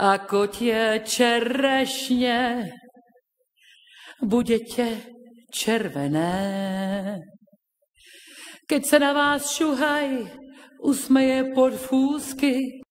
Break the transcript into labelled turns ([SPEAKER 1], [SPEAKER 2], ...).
[SPEAKER 1] ako tie čerešne, budete červené. Keď sa na vás šuhaj usmeje pod fúzky,